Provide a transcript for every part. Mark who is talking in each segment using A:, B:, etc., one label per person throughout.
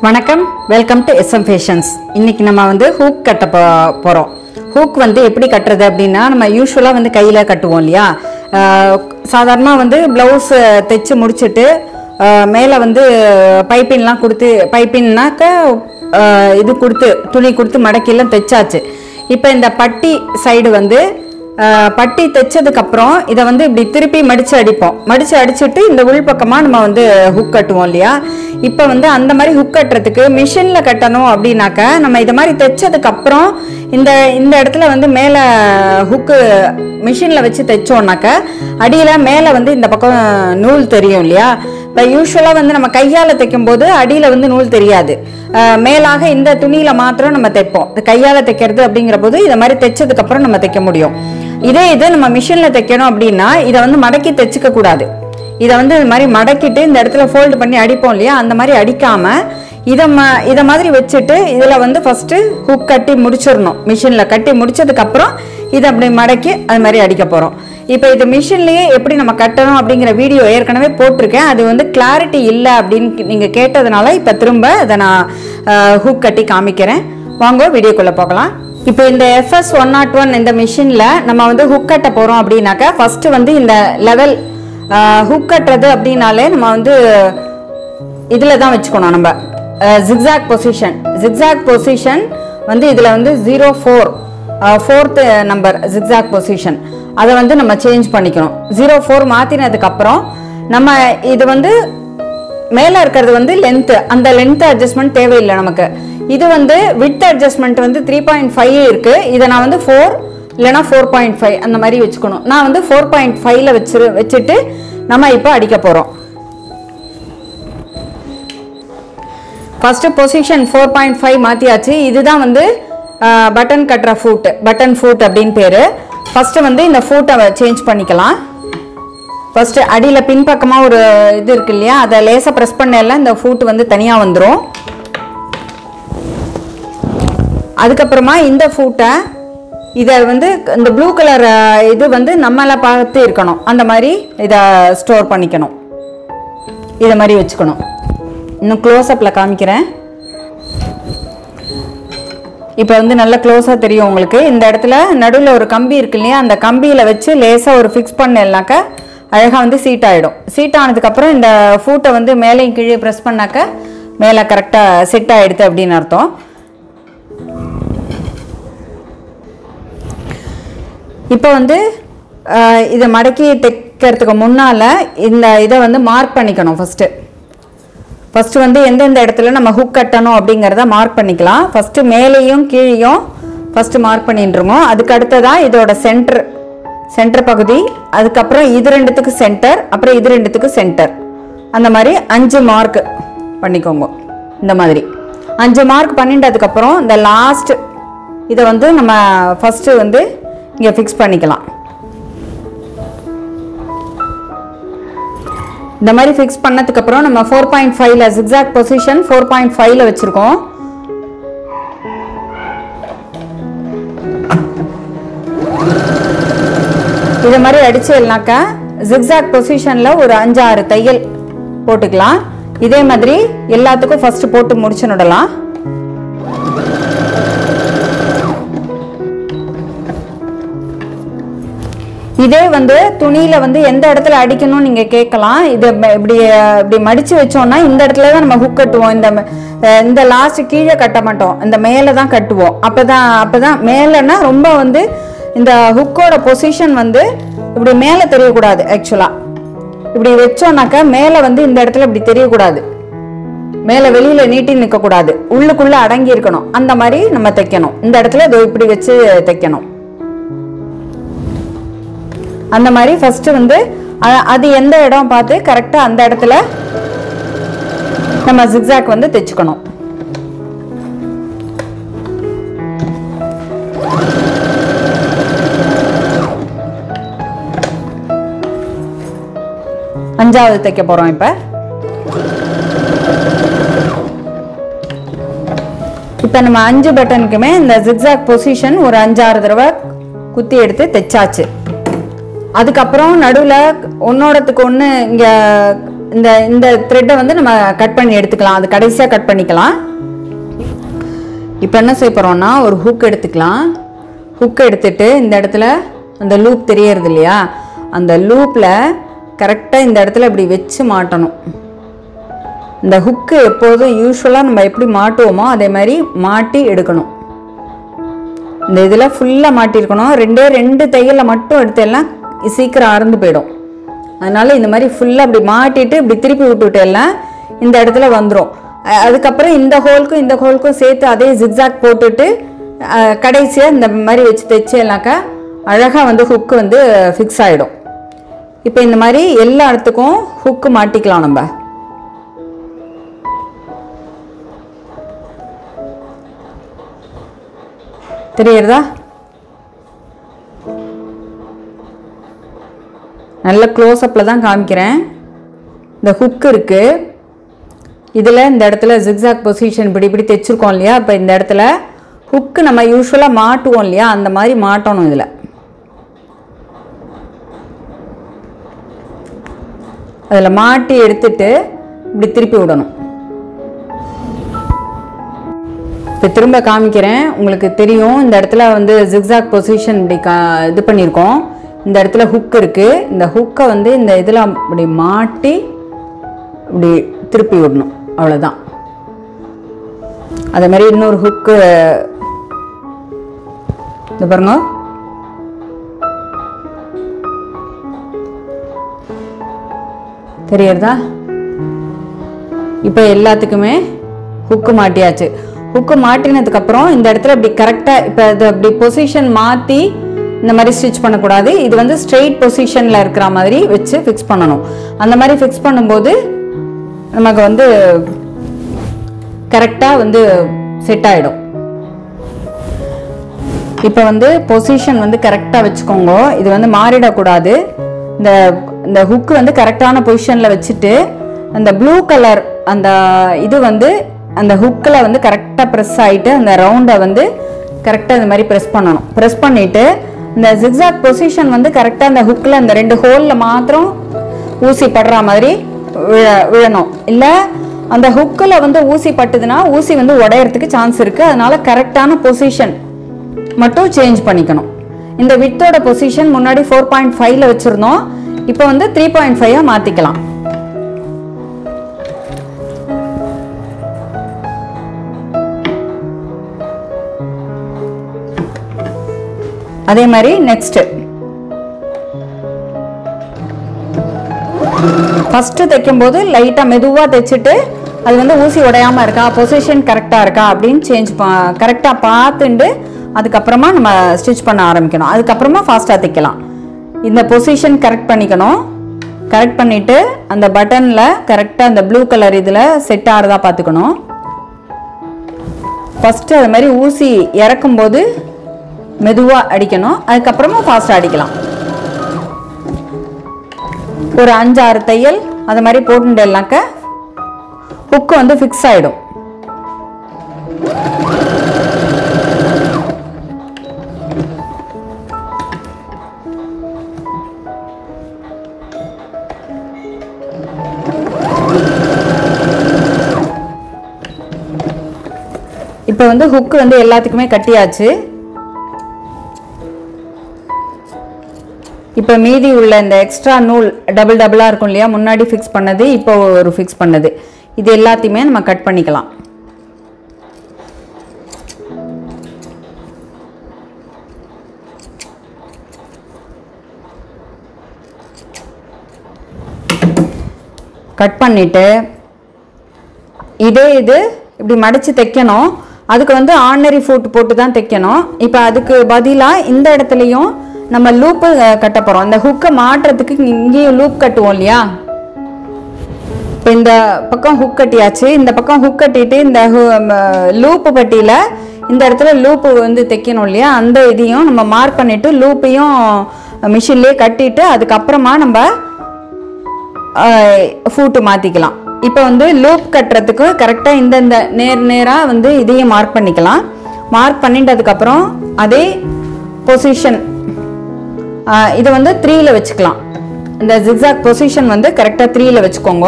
A: வணக்கம், welcome to SM Fashions. இன்னைக்கு நம்ம வந்து ஹூக் கட்ட போறோம். ஹூக் வந்து எப்படி கட்டுறது அப்படின்னா, நம்ம யூஸ்வலா வந்து கையில கட்டுவோம் இல்லையா. சாதாரணமாக வந்து ப்ளவுஸ் தைச்சு முடிச்சுட்டு மேலே வந்து பைப்பின்லாம் கொடுத்து, பைப்பின்னாக்க இது கொடுத்து துணி கொடுத்து மடக்கிலாம் தைச்சாச்சு. இப்போ இந்த பட்டி சைடு வந்து பட்டி தைச்சதுக்கப்புறம் இதை வந்து இப்படி திருப்பி மடித்து அடிப்போம். மடித்து அடிச்சுட்டு இந்த உள் பக்கமாக நம்ம வந்து ஹுக் கட்டுவோம் இல்லையா. இப்போ வந்து அந்த மாதிரி ஹுக் கட்டுறதுக்கு மிஷினில் கட்டணும் அப்படின்னாக்கா, நம்ம இதை மாதிரி தைச்சதுக்கப்புறம் இந்த இந்த இடத்துல வந்து மேலே ஹுக்கு மிஷினில் வச்சு தைச்சோன்னாக்கா அடியில் மேலே வந்து இந்த பக்கம் நூல் தெரியும் இல்லையா. இப்போ யூஸ்வலாக வந்து நம்ம கையால் தைக்கும் போது அடியில் வந்து நூல் தெரியாது. மேலாக இந்த துணியில் மாத்திரம் நம்ம தைப்போம். கையால் தைக்கிறது அப்படிங்கிற போது இதை மாதிரி தைச்சதுக்கப்புறம் நம்ம தைக்க முடியும். இது நம்ம மிஷினில் தைக்கணும் அப்படின்னா இதை வந்து மடக்கி தைச்சிக்க கூடாது. இதை வந்து இது மாதிரி மடக்கிட்டு இந்த இடத்துல ஃபோல்டு பண்ணி அடிப்போம் இல்லையா, அந்த மாதிரி அடிக்காமல் இதை மாதிரி வச்சுட்டு இதில் வந்து ஃபஸ்ட்டு ஹுக் கட்டி முடிச்சிடணும். மிஷினில் கட்டி முடிச்சதுக்கப்புறம் இதை அப்படி மடக்கி அது மாதிரி அடிக்க போகிறோம். இப்போ இது மிஷின்லேயே எப்படி நம்ம கட்டணும் அப்படிங்கிற வீடியோ ஏற்கனவே போட்டிருக்கேன். அது வந்து கிளாரிட்டி இல்லை அப்படின்னு நீங்கள் கேட்டதுனால இப்போ திரும்ப அதை நான் ஹுக் கட்டி காமிக்கிறேன். வாங்க வீடியோக்குள்ளே போகலாம். இப்போ இந்த FS 101 இந்த மிஷினில் நம்ம வந்து ஹுக் கட்ட போகிறோம் அப்படின்னாக்கா, ஃபஸ்ட்டு வந்து இந்த லெவல் ஹுக் கட்டுறது அப்படின்னாலே நம்ம வந்து இதில் தான் வச்சுக்கணும். நம்ம ஜிக்ஸாக் பொசிஷன் வந்து இதில் வந்து 04th நம்பர் ஜிக்ஸாக் பொசிஷன், அதை வந்து நம்ம சேஞ்ச் பண்ணிக்கணும். 04 மாற்றினதுக்கப்புறம் நம்ம இது வந்து மேலே இருக்கிறது வந்து லென்த்து, அந்த லென்த்து அட்ஜஸ்ட்மெண்ட் தேவையில்லை நமக்கு. இது வந்து விட்த் அட்ஜஸ்ட்மெண்ட் வந்து 3.5 இருக்குது. இதை நான் வந்து 4 இல்லைனா 4.5 அந்த மாதிரி வச்சுக்கணும். நான் வந்து 4.5ல் வச்சுட்டு நம்ம இப்போ அடிக்க போகிறோம். ஃபஸ்ட்டு பொசிஷன் 4.5 மாற்றியாச்சு. இதுதான் வந்து பட்டன் கட்டுற பட்டன் ஃபூட் அப்படின்னு பேர். ஃபஸ்ட்டு வந்து இந்த ஃபூட்டை சேஞ்ச் பண்ணிக்கலாம். ஃபஸ்ட்டு அடியில் பின்பக்கமாக ஒரு இது இருக்கு இல்லையா, அதை லேசாக ப்ரெஸ் பண்ணல இந்த ஃபூட் வந்து தனியாக வந்துடும். அதுக்கப்புறமா இந்த ஃபூட்டை இதை வந்து இந்த ப்ளூ கலர் இது வந்து நம்மளை பார்த்து இருக்கணும், அந்த மாதிரி இதை ஸ்டோர் பண்ணிக்கணும். இதை மாதிரி வச்சுக்கணும். இன்னும் க்ளோஸ்அப்பில் காமிக்கிறேன். இப்போ வந்து நல்லா க்ளோஸாக தெரியும் உங்களுக்கு. இந்த இடத்துல நடுவில் ஒரு கம்பி இருக்கு இல்லையா, அந்த கம்பியில் வச்சு லேசாக ஒரு ஃபிக்ஸ் பண்ணலனாக்கா அழகாக வந்து சீட் ஆகிடும். சீட் ஆனதுக்கப்புறம் இந்த ஃபூட்டை வந்து மேலேயும் கீழே ப்ரெஸ் பண்ணாக்க மேலே கரெக்டாக செட் ஆகிடுது அப்படின்னு அர்த்தம். இப்போ வந்து இதை மடக்கி தைக்கிறதுக்கு முன்னால் இந்த இதை வந்து மார்க் பண்ணிக்கணும். ஃபஸ்ட்டு வந்து எந்தெந்த இடத்துல நம்ம ஹுக் கட்டணும் அப்படிங்கிறத மார்க் பண்ணிக்கலாம். ஃபஸ்ட்டு மேலேயும் கீழேயும் ஃபஸ்ட்டு மார்க் பண்ணிட்டுருங்க. அதுக்கு அடுத்ததாக இதோட சென்டர் பகுதி, அதுக்கப்புறம் இது ரெண்டுத்துக்கு சென்டர், அப்புறம் இது ரெண்டுத்துக்கு சென்டர், அந்த மாதிரி 5 மார்க் பண்ணிக்கோங்க. இந்த மாதிரி 5 மார்க் பண்ணிட்டதுக்கப்புறம் இந்த லாஸ்ட் இதை வந்து நம்ம ஃபஸ்ட்டு வந்து இங்கே ஃபிக்ஸ் பண்ணிக்கலாம். இந்த மாதிரி ஃபிக்ஸ் பண்ணதுக்கப்புறம் நம்ம 4.5ல ஜிக்ஸாக் பொசிஷன் 4.5ல வச்சுருக்கோம். இதை மாதிரி அடிச்சேல்னாக்கா ஜிக்ஸாக் பொசிஷனில் ஒரு 5-6 தையல் போட்டுக்கலாம். இதே மாதிரி எல்லாத்துக்கும் ஃபஸ்ட்டு போட்டு முடிச்சுடலாம். இதே வந்து துணியில் வந்து எந்த இடத்துல அடிக்கணும்னு நீங்கள் கேட்கலாம். இது இப்படி மடித்து வச்சோம்னா இந்த இடத்துல தான் நம்ம ஹுக் கட்டுவோம். இந்த லாஸ்ட் கீழே கட்ட மாட்டோம், இந்த மேலே தான் கட்டுவோம். அப்போ தான் மேலேன்னா ரொம்ப வந்து இந்த ஹுக்கோட பொசிஷன் வந்து இப்படி மேலே தெரியக்கூடாது. ஆக்சுவலாக இப்படி வச்சோம்னாக்கா மேலே வந்து இந்த இடத்துல இப்படி தெரியக்கூடாது, மேலே வெளியில் நீட்டி நிற்கக்கூடாது, உள்ளுக்குள்ளே அடங்கி இருக்கணும். அந்த மாதிரி நம்ம தைக்கணும். இந்த இடத்துல இதோ இப்படி வச்சு தைக்கணும். அந்த மாதிரி ஃபஸ்ட்டு வந்து அது எந்த இடம் பார்த்து கரெக்டாக அந்த இடத்துல நம்ம ஜிக்ஸாக் வந்து தைச்சுக்கணும். அஞ்சாவது தைக்க போகிறோம். இப்போ நம்ம 5 பட்டனுக்குமே இந்த ஜிக்ஸாக் பொசிஷன் ஒரு 5-6 தடவை குத்தி எடுத்து தைச்சாச்சு. அதுக்கப்புறம் நடுவில் ஒன்னோடத்துக்கு ஒன்று இங்கே இந்த இந்த த்ரெட்டை வந்து நம்ம கட் பண்ணி எடுத்துக்கலாம். அது கடைசியாக கட் பண்ணிக்கலாம். இப்போ என்ன செய்ய போகிறோம்னா ஒரு ஹுக் எடுத்துக்கலாம். ஹுக் எடுத்துட்டு இந்த இடத்துல அந்த லூப் தெரியறது இல்லையா, அந்த லூப்பில் கரெக்டாக இந்த இடத்துல இப்படி வச்சு மாட்டணும். இந்த ஹுக்கு எப்போதும் யூஸ்வலாக நம்ம எப்படி மாட்டுவோமோ அதே மாதிரி மாட்டி எடுக்கணும். இந்த இதில் ஃபுல்லாக மாட்டியிருக்கணும். ரெண்டு தையலில் மட்டும் எடுத்தெல்லாம் சீக்கிரம் அறுந்து போயிடும். அதனால் இந்த மாதிரி ஃபுல்லாக இப்படி மாட்டிட்டு இப்படி திருப்பி விட்டுட்டெல்லாம் இந்த இடத்துல வந்துடும். அதுக்கப்புறம் இந்த ஹோலுக்கும் சேர்த்து அதே ஜிக்ஸாக் போட்டுட்டு கடைசியாக இந்த மாதிரி வச்சு தைச்சேனாக்கா அழகாக வந்து ஹுக்கு வந்து ஃபிக்ஸ் ஆகிடும். இப்போ இந்த மாதிரி எல்லா இடத்துக்கும் ஹுக்கு மாட்டிக்கலாம். நம்ம தெரியுறதா? நல்ல க்ளோஸ்அப்பில் தான் காமிக்கிறேன். இந்த ஹுக் இருக்குது, இதில் இந்த இடத்துல ஜிக்ஸாக் பொசிஷன் இப்படி தைச்சிருக்கோம் இல்லையா. இப்போ இந்த இடத்துல ஹுக்கு நம்ம யூஸ்வலாக மாட்டுவோம் இல்லையா, அந்த மாதிரி மாட்டணும். இதில் அதில் மாட்டி எடுத்துட்டு இப்படி திருப்பி விடணும். இப்போ திரும்ப காமிக்கிறேன், உங்களுக்கு தெரியும். இந்த இடத்துல வந்து ஜிக்ஸாக் பொசிஷன் இப்படி இது பண்ணியிருக்கோம். இந்த இடத்துல ஹுக் இருக்குது. இந்த ஹுக்கை வந்து இந்த இதில் இப்படி மாட்டி இப்படி திருப்பி விடணும். அவ்வளோதான். அதே மாதிரி இன்னொரு ஹுக்கு இது பாருங்க. தெரியுறதா? இப்போ எல்லாத்துக்குமே ஹுக்கு மாட்டியாச்சு. ஹுக்கு மாட்டினதுக்கப்புறம் இந்த இடத்துல இப்படி கரெக்டாக இப்போ இது அப்படி பொசிஷன் மாற்றி இந்த மாதிரி ஸ்டிச் பண்ணக்கூடாது. இது வந்து ஸ்ட்ரெயிட் பொசிஷனில் இருக்கிற மாதிரி வச்சு ஃபிக்ஸ் பண்ணணும். அந்த மாதிரி ஃபிக்ஸ் பண்ணும்போது நமக்கு வந்து கரெக்டாக வந்து செட் ஆகிடும். இப்போ வந்து பொசிஷன் வந்து கரெக்டாக வச்சுக்கோங்க. இது வந்து மாறிடக்கூடாது. இந்த ஹுக்கு வந்து கரெக்டான பொசிஷனில் வச்சுட்டு அந்த ப்ளூ கலர் அந்த இது வந்து அந்த ஹுக்கில் வந்து கரெக்டாக ப்ரெஸ் ஆகிட்டு அந்த ரவுண்டை வந்து கரெக்டாக இந்த மாதிரி ப்ரெஸ் பண்ணணும். ப்ரெஸ் பண்ணிவிட்டு இந்த ஜிக்ஸாக் பொசிஷன் வந்து கரெக்டாக அந்த ஹுக்கில் அந்த 2 ஹோலில் மாத்திரம் ஊசி படுற மாதிரி விழணும். இல்லை அந்த ஹுக்கில் வந்து ஊசி பட்டுதுன்னா ஊசி வந்து உடையறதுக்கு சான்ஸ் இருக்குது. அதனால கரெக்டான பொசிஷன் மட்டும் சேஞ்ச் பண்ணிக்கணும். இந்த வித்தோட பொசிஷன் முன்னாடி 4.5ல வச்சுருந்தோம். இப்போ வந்து 3.5 மாற்றிக்கலாம். அதே மாதிரி நெக்ஸ்ட் ஃபஸ்ட்டு தைக்கும்போது லைட்டாக மெதுவாக தைச்சிட்டு அது வந்து ஊசி உடையாமல் இருக்கா, பொசிஷன் கரெக்டாக இருக்கா அப்படின்னு கரெக்டாக பார்த்துட்டு அதுக்கப்புறமா நம்ம ஸ்டிச் பண்ண ஆரம்பிக்கணும். அதுக்கப்புறமா ஃபாஸ்ட்டாக தைக்கலாம். இந்த பொசிஷன் கரெக்ட் பண்ணிக்கணும். கரெக்ட் பண்ணிவிட்டு அந்த பட்டனில் கரெக்டாக அந்த ப்ளூ கலர் இதில் செட் ஆகிறதா பார்த்துக்கணும். ஃபஸ்ட்டு அது மாதிரி ஊசி இறக்கும்போது மெதுவாக அடிக்கணும். அதுக்கப்புறமா ஃபாஸ்ட்டாக அடிக்கலாம். ஒரு 5-6 தையல் அது மாதிரி போட்டுட்டேன்னாக்க ஹுக்கு வந்து ஃபிக்ஸ் ஆகிடும். இப்போ வந்து ஹுக்கு வந்து எல்லாத்துக்குமே கட்டியாச்சு. இப்போ மீதி உள்ள இந்த எக்ஸ்ட்ரா நூல் டபுளாக இருக்கும் இல்லையா, முன்னாடி ஃபிக்ஸ் பண்ணது இப்போ ஒரு ஃபிக்ஸ் பண்ணது, இது எல்லாத்தையுமே நம்ம கட் பண்ணிக்கலாம். கட் பண்ணிவிட்டு இது இப்படி மடித்து தைக்கணும். அதுக்கு வந்து ஆர்டினரி ஃபுட் போட்டு தான் தைக்கணும். இப்போ அதுக்கு பதிலாக இந்த இடத்துலையும் நம்ம லூப்பு கட்ட போகிறோம். இந்த ஹுக்கை மாட்டுறதுக்கு இங்கேயும் லூப் கட்டுவோம் இல்லையா. இப்போ இந்த பக்கம் ஹுக் கட்டியாச்சு. இந்த பக்கம் ஹுக் கட்டிட்டு இந்த லூப்பு பட்டியில் இந்த இடத்துல லூப்பு வந்து தைக்கணும் இல்லையா, அந்த இதையும் நம்ம மார்க் பண்ணிவிட்டு லூப்பையும் மிஷின்லேயே கட்டிட்டு அதுக்கப்புறமா நம்ம ஃபூட்டு மாற்றிக்கலாம். இப்போ வந்து லூப் கட்டுறதுக்கு கரெக்டாக இந்த நேராக வந்து இதையும் மார்க் பண்ணிக்கலாம். மார்க் பண்ணிட்டதுக்கப்புறம் அதே பொசிஷன் இதை வந்து 3ல வச்சுக்கலாம். இந்த ஜிக்ஸாக் பொசிஷன் வந்து கரெக்டாக 3ல வச்சுக்கோங்க.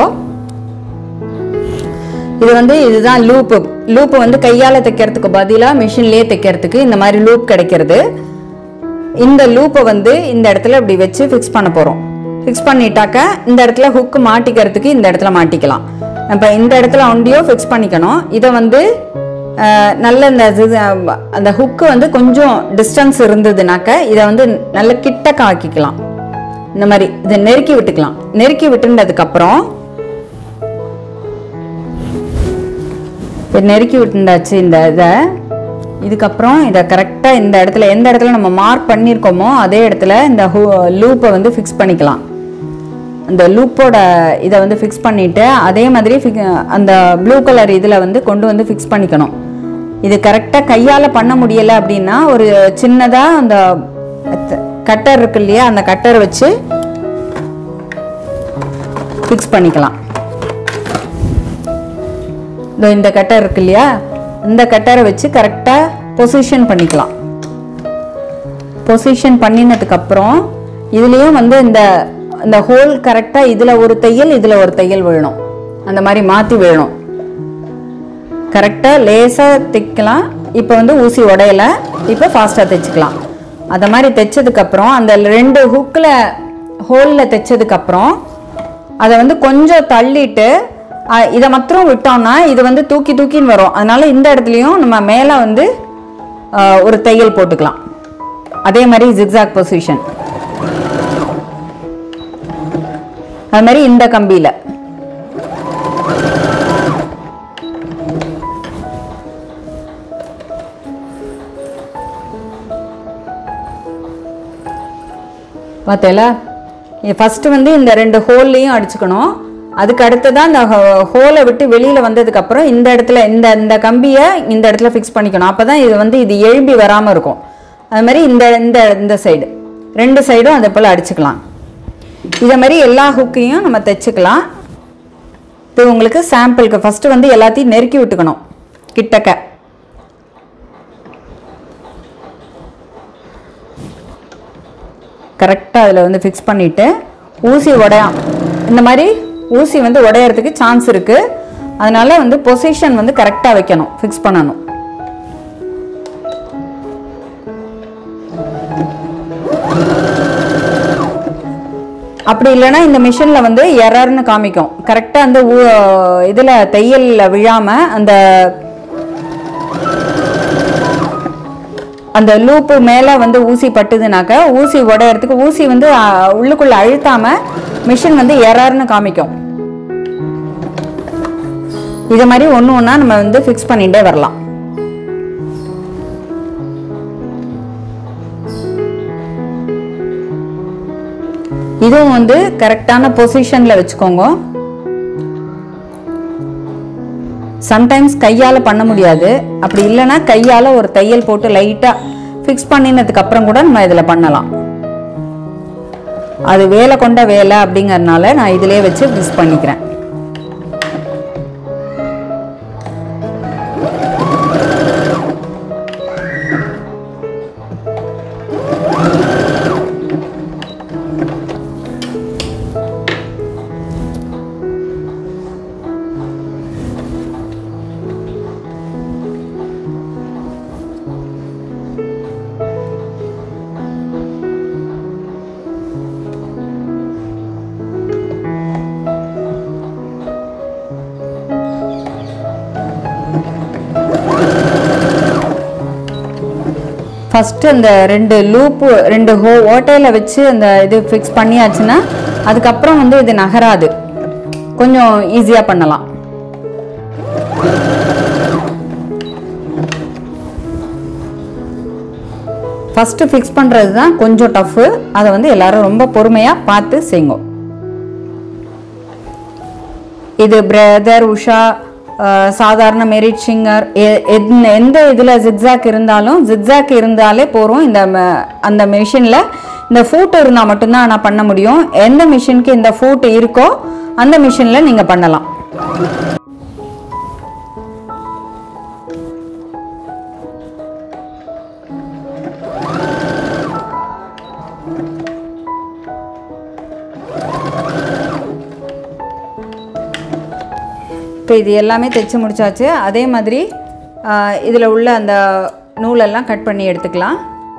A: இது வந்து இதுதான் லூப்பு வந்து கையால் தைக்கிறதுக்கு பதிலாக மிஷின்லேயே தைக்கிறதுக்கு இந்த மாதிரி லூப் கிடைக்கிறது. இந்த லூப்பை வந்து இந்த இடத்துல இப்படி வச்சு ஃபிக்ஸ் பண்ண போகிறோம். ஃபிக்ஸ் பண்ணிட்டாக்க இந்த இடத்துல ஹுக்கு மாட்டிக்கிறதுக்கு இந்த இடத்துல மாட்டிக்கலாம். இப்போ இந்த இடத்துல ஒண்டியோ ஃபிக்ஸ் பண்ணிக்கணும். இதை வந்து நல்ல அந்த ஹுக்கு வந்து கொஞ்சம் டிஸ்டன்ஸ் இருந்ததுனாக்க இதை வந்து நல்ல கிட்டக்க ஆக்கிக்கலாம். இந்த மாதிரி இதை நெருக்கி விட்டுக்கலாம். நெருக்கி விட்டுனதுக்கப்புறம் நெருக்கி விட்டுண்டாச்சு இந்த இதை. இதுக்கப்புறம் இதை கரெக்டாக இந்த இடத்துல எந்த இடத்துல நம்ம மார்க் பண்ணியிருக்கோமோ அதே இடத்துல இந்த லூப்பை வந்து ஃபிக்ஸ் பண்ணிக்கலாம். அந்த லூப்போட இதை வந்து ஃபிக்ஸ் பண்ணிவிட்டு அதே மாதிரி அந்த ப்ளூ கலர் இதில் வந்து கொண்டு வந்து ஃபிக்ஸ் பண்ணிக்கணும். இது கரெக்டாக கையால் பண்ண முடியலை அப்படின்னா ஒரு சின்னதாக அந்த கட்டர் இருக்கு இல்லையா, அந்த கட்டர் வச்சு ஃபிக்ஸ் பண்ணிக்கலாம். இந்த கட்டர் இருக்கு இல்லையா, இந்த கட்டரை வச்சு கரெக்டாக பொசிஷன் பண்ணிக்கலாம். பொசிஷன் பண்ணினதுக்கப்புறம் இதுலேயும் வந்து இந்த ஹோல் கரெக்டாக இதில் ஒரு தையல் இதில் ஒரு தையல் விழணும். அந்த மாதிரி மாற்றி விழணும். கரெக்டாக லேசாக தைக்கலாம். இப்போ வந்து ஊசி உடையலை, இப்போ ஃபாஸ்ட்டாக தைச்சிக்கலாம். அந்த மாதிரி தைச்சதுக்கப்புறம் அந்த 2 ஹுக்கில் ஹோலில் தைச்சதுக்கப்புறம் அதை வந்து கொஞ்சம் தள்ளிட்டு இதை மாத்திரம் விட்டோம்னா இது வந்து தூக்கின்னு வரும். அதனால இந்த இடத்துலையும் நம்ம மேலே வந்து ஒரு தையல் போட்டுக்கலாம். அதே மாதிரி ஜிக்ஸாக் பொசிஷன். அது மாதிரி இந்த கம்பியில் பார்த்தேல. ஃபஸ்ட்டு வந்து இந்த 2 ஹோல்லையும் அடிச்சுக்கணும். அதுக்கு அடுத்ததான் இந்த ஹோலை விட்டு வெளியில் வந்ததுக்கப்புறம் இந்த இடத்துல இந்த கம்பியை இந்த இடத்துல ஃபிக்ஸ் பண்ணிக்கணும். அப்போ தான் இது எழும்பி வராமல் இருக்கும். அது மாதிரி இந்த சைடு 2 சைடும் அதே போல் அடிச்சுக்கலாம். இதை மாதிரி எல்லா ஹுக்கையும் நம்ம தைச்சிக்கலாம். இப்போ உங்களுக்கு சாம்பிளுக்கு ஃபஸ்ட்டு வந்து எல்லாத்தையும் நெருக்கி விட்டுக்கணும். கிட்டக்க கரெக்டாக அதில் வந்து ஃபிக்ஸ் பண்ணிவிட்டு ஊசி உடையாம். இந்த மாதிரி ஊசி வந்து உடையறதுக்கு சான்ஸ் இருக்குது. அதனால் வந்து பொசிஷன் வந்து கரெக்டாக வைக்கணும், ஃபிக்ஸ் பண்ணணும். அப்படி இல்லைன்னா இந்த மிஷினில் வந்து எரர்னு காமிக்கும். கரெக்டாக அந்த இதில் தையலில் விழாமல் அந்த லூப்பு மேலே வந்து ஊசி பட்டுதுனாக்க ஊசி உடையறதுக்கு ஊசி வந்து உள்ளுக்குள்ளே அழுத்தாமல் மிஷின் வந்து எரர்னு காமிக்கும். இது மாதிரி ஒன்று ஒன்றா நம்ம வந்து ஃபிக்ஸ் பண்ணிகிட்டே வரலாம். இதுவும் வந்து கரெக்டான பொசிஷனில் வச்சுக்கோங்க. சம்டைம்ஸ் கையால் பண்ண முடியாது. அப்படி இல்லைன்னா கையால் ஒரு தையல் போட்டு லைட்டாக ஃபிக்ஸ் பண்ணினதுக்கு அப்புறம் கூட நம்ம இதில் பண்ணலாம். அது வேலை கொண்ட வேலை அப்படிங்கறதுனால நான் இதிலே வச்சு ஃபிக்ஸ் பண்ணிக்கிறேன். ஃபஸ்ட்டு அந்த 2 லூப்பு 2 ஓட்டையில் வச்சு அந்த இது ஃபிக்ஸ் பண்ணியாச்சுன்னா அதுக்கப்புறம் வந்து இது நகராது. கொஞ்சம் ஈஸியாக பண்ணலாம். ஃபஸ்ட்டு ஃபிக்ஸ் பண்ணுறது தான் கொஞ்சம் டஃப்பு. அதை வந்து எல்லாரும் ரொம்ப பொறுமையாக பார்த்து செய்யுங்க. இது பிரதர் உஷா சாதாரண மெரிட் சிங்கர் எந்த இதில் ஜிக்ஸாக் இருந்தாலே போகிறோம். அந்த மிஷினில் இந்த ஃபூட் இருந்தால் மட்டும்தான் நான் பண்ண முடியும். எந்த மிஷினுக்கு இந்த ஃபூட் இருக்கோ அந்த மிஷினில் நீங்கள் பண்ணலாம். இப்போ இது எல்லாமே தைச்சு முடிச்சாச்சு. அதே மாதிரி இதில் உள்ள அந்த நூலெல்லாம் கட் பண்ணி எடுத்துக்கலாம்.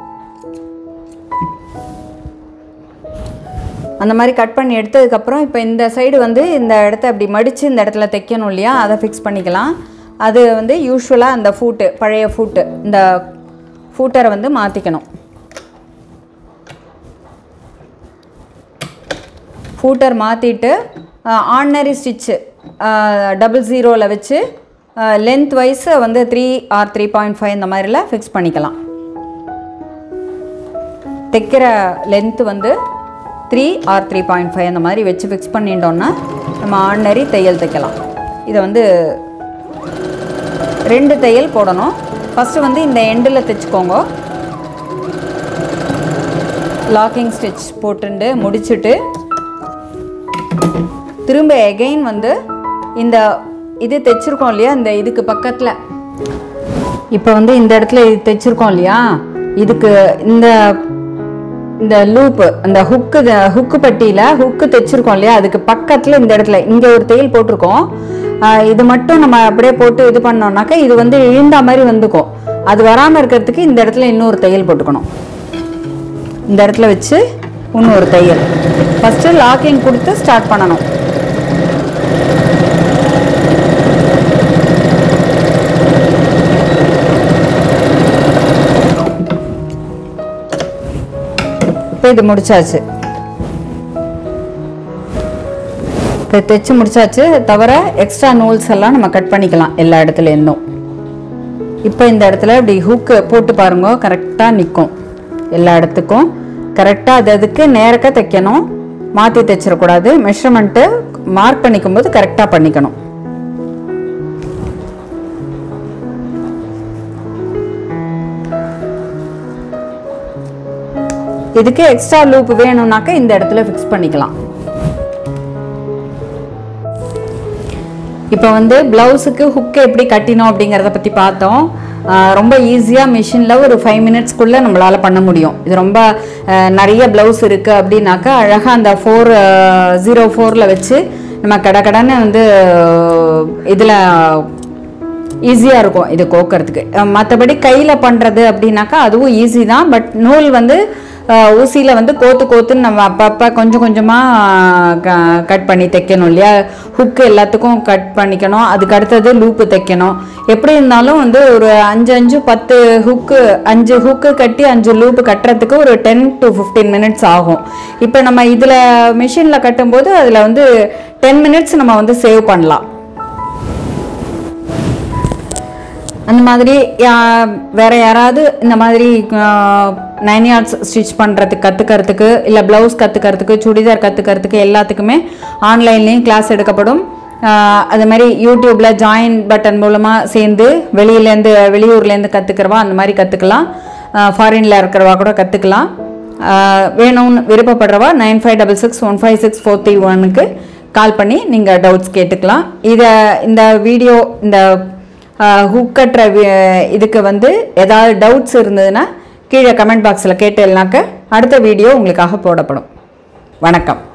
A: அந்த மாதிரி கட் பண்ணி எடுத்ததுக்கப்புறம் இப்போ இந்த சைடு வந்து இந்த இடத்த அப்படி மடித்து இந்த இடத்துல தைக்கணும் இல்லையா, அதை ஃபிக்ஸ் பண்ணிக்கலாம். அது வந்து யூஸ்வலாக அந்த ஃபூட்டு, பழைய ஃபூட்டு, இந்த ஃபூட்டரை வந்து மாற்றிக்கணும். ஃபூட்டர் மாற்றிட்டு ஆர்டினரி ஸ்டிச்சு 00 வச்சு லென்த் வைஸ் வந்து 3 or 3.5 இந்த மாதிரிலாம் ஃபிக்ஸ் பண்ணிக்கலாம். தைக்கிற லென்த்து வந்து 3 or 3.5 அந்த மாதிரி வச்சு ஃபிக்ஸ் பண்ணிட்டோன்னா நம்ம ஆர்டினரி தையல் தைக்கலாம். இதை வந்து 2 தையல் போடணும். ஃபஸ்ட்டு வந்து இந்த எண்டில் தைச்சிக்கோங்க. லாக்கிங் ஸ்டிச் போட்டுண்டு முடிச்சுட்டு திரும்ப எகெயின் வந்து இந்த இது தைச்சிருக்கோம் இல்லையா, இந்த இதுக்கு பக்கத்தில் இப்போ வந்து இந்த இடத்துல இது தைச்சிருக்கோம் இல்லையா, இதுக்கு இந்த இந்த லூப்பு, அந்த ஹுக்கு பட்டியில் ஹுக்கு தைச்சிருக்கோம் இல்லையா, அதுக்கு பக்கத்தில் இந்த இடத்துல இங்கே ஒரு தையல் போட்டிருக்கோம். இது மட்டும் நம்ம அப்படியே போட்டு இது பண்ணோம்னாக்கா இது வந்து இழுந்த மாதிரி வந்துக்கும். அது வராமல் இருக்கிறதுக்கு இந்த இடத்துல இன்னொரு தையல் போட்டுக்கணும். இந்த இடத்துல வச்சு இன்னொரு தையல் ஃபஸ்ட்டு லாக்கிங் கொடுத்து ஸ்டார்ட் பண்ணணும். இப்போ இது முடிச்சாச்சு. இப்போ தைச்சு முடிச்சாச்சு. தவிர எக்ஸ்ட்ரா நூல்ஸ் எல்லாம் நம்ம கட் பண்ணிக்கலாம் எல்லா இடத்துல இருந்தும். இப்போ இந்த இடத்துல இப்படி ஹூக்கு போட்டு பாருங்க, கரெக்டாக நிற்கும். எல்லா இடத்துக்கும் கரெக்டாக அதுக்கு நேரக்க தைக்கணும், மாற்றி தைச்சிடக்கூடாது. மெஷர்மெண்ட்டு மார்க் பண்ணிக்கும் போது கரெக்டாக பண்ணிக்கணும். இதுக்கு எக்ஸ்ட்ரா லூப் வேணும்னாக்க இந்த இடத்துல ஃபிக்ஸ் பண்ணிக்கலாம். இப்போ வந்து ப்ளவுஸுக்கு ஹுக்கு எப்படி கட்டினோம் அப்படிங்கிறத பற்றி பார்த்தோம். ரொம்ப ஈஸியாக மிஷினில் ஒரு 5 மினிட்ஸ்க்குள்ளே நம்மளால் பண்ண முடியும். இது ரொம்ப நிறைய ப்ளவுஸ் இருக்குது அப்படின்னாக்கா அழகாக அந்த 404 வச்சு நம்ம கடன்னு வந்து இதில் ஈஸியாக இருக்கும் இது கோக்கிறதுக்கு. மற்றபடி கையில் பண்ணுறது அப்படின்னாக்கா அதுவும் ஈஸி தான். பட் நூல் வந்து ஊசியில் வந்து கோத்துன்னு நம்ம அப்பப்போ கொஞ்சம் கொஞ்சமாக கட் பண்ணி தைக்கணும் இல்லையா. ஹுக்கு எல்லாத்துக்கும் கட் பண்ணிக்கணும். அதுக்கு அடுத்தது லூப்பு தைக்கணும். எப்படி இருந்தாலும் வந்து ஒரு 5 ஹுக்கு கட்டி 5 லூப்பு கட்டுறதுக்கு ஒரு 10 to 15 மினிட்ஸ் ஆகும். இப்போ நம்ம இதில் மிஷினில் கட்டும்போது அதில் வந்து 10 மினிட்ஸ் நம்ம வந்து சேவ் பண்ணலாம். அந்த மாதிரி வேறு யாராவது இந்த மாதிரி 9 yards ஸ்டிச் பண்ணுறதுக்கு கற்றுக்கிறதுக்கு, இல்லை ப்ளவுஸ் கற்றுக்கிறதுக்கு, சுடிதார் கற்றுக்கிறதுக்கு எல்லாத்துக்குமே ஆன்லைன்லேயும் கிளாஸ் எடுக்கப்படும். அது மாதிரி யூடியூப்பில் ஜாயின் பட்டன் மூலமாக சேர்ந்து வெளியூர்லேருந்து கற்றுக்கிறவா அந்த மாதிரி கற்றுக்கலாம். ஃபாரினில் இருக்கிறவா கூட கற்றுக்கலாம். வேணும்னு விருப்பப்படுறவா 9566156431 கால் பண்ணி நீங்கள் டவுட்ஸ் கேட்டுக்கலாம். இந்த வீடியோ இந்த ஹுக் கட்டுற இதுக்கு வந்து ஏதாவது டவுட்ஸ் இருந்ததுன்னா கீழே கமெண்ட் பாக்ஸில் கேட்டேன்னாக்க அடுத்த வீடியோ உங்களுக்காக போடப்படும். வணக்கம்.